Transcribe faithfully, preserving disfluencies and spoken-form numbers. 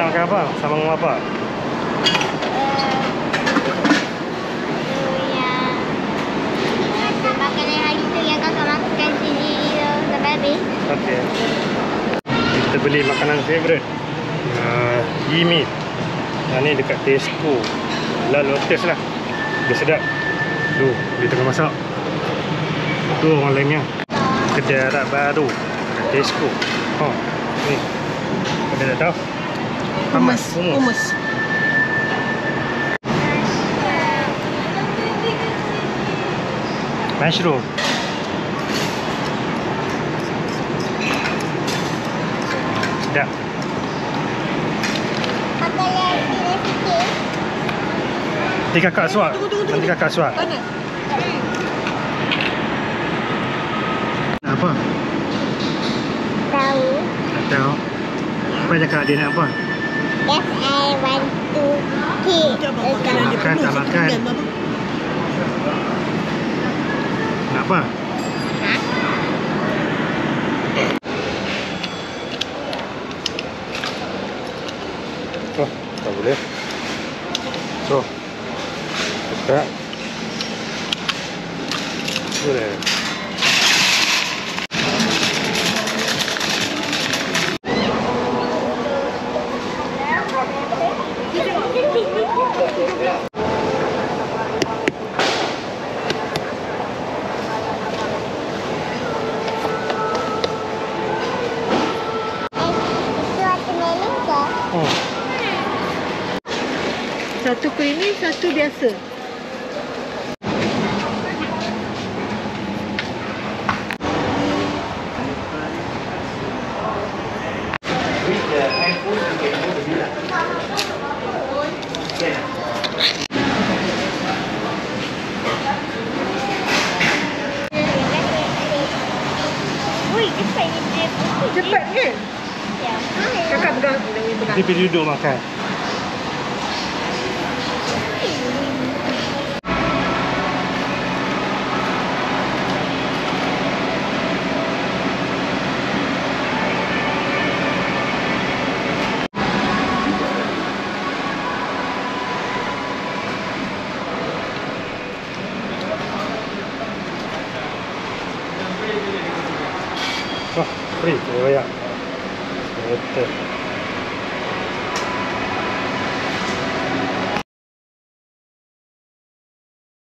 makan apa? Sama dengan apa? Makanan hari tu yang kakak makan sini sampai habis. Okey. Kita beli makanan favourite. Uh, Yimi. Yang ni dekat Tesco. Lah Lotus lah. Dia sedap. Tu, dia tengah masak. Tu orang lainnya. Kedai Arab baru dekat Tesco. Oh, ni. Kau dah tahu? Hummus. Hummus. Mushroom. Sedap. Makan lagi sikit. Nanti kakak suap. Nanti kakak suap. Panas. Apa? Tahu. Tak tahu. Apa yang cakap dia nak apa? Yes, I want to keep. Makan tak makan. Nak apa? Oh, tak boleh. So, buka. Boleh. Oh. Satu creamy, satu biasa. Cepat kan? Ya. Kakak pegang. pegang. Dia pergi duduk makan. Oh, free, saya bayar. Betul.